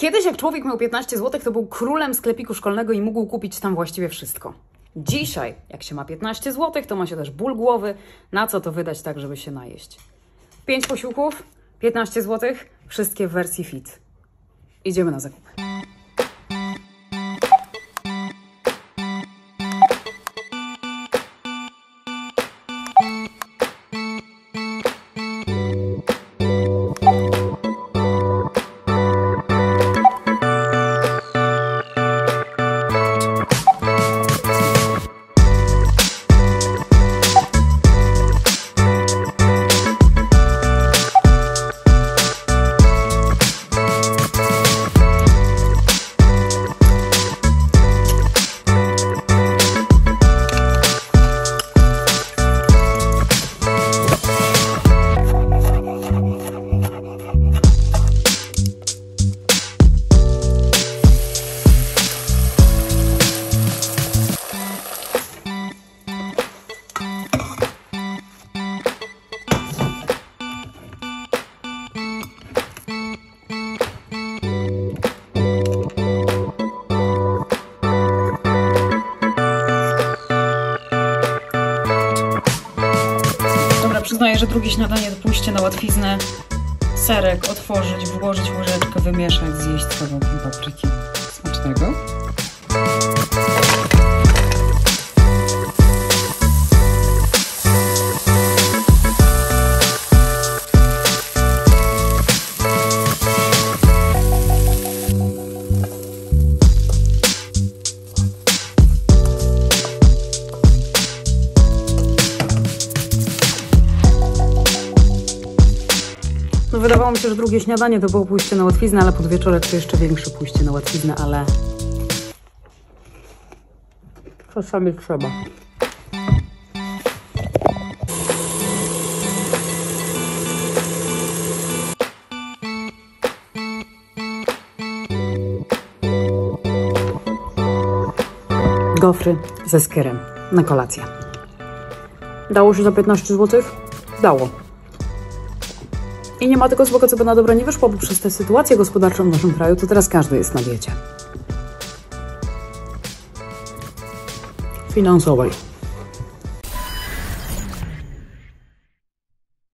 Kiedyś jak człowiek miał 15 zł, to był królem sklepiku szkolnego i mógł kupić tam właściwie wszystko. Dzisiaj, jak się ma 15 zł, to ma się też ból głowy, na co to wydać tak, żeby się najeść. 5 posiłków, 15 zł, wszystkie w wersji fit. Idziemy na zakupy. Przyznaję, że drugie śniadanie to pójście na łatwiznę. Serek otworzyć, włożyć w łyżeczkę, wymieszać, zjeść z kawałkiem papryki. Smacznego. No wydawało mi się, że drugie śniadanie to było pójście na łatwiznę, ale podwieczorek to jeszcze większe pójście na łatwiznę, ale czasami trzeba. Gofry ze skyrem na kolację. Dało się za 15 zł? Dało. I nie ma tego złego, co by na dobre nie wyszło, bo przez tę sytuację gospodarczą w naszym kraju to teraz każdy jest na diecie finansowej.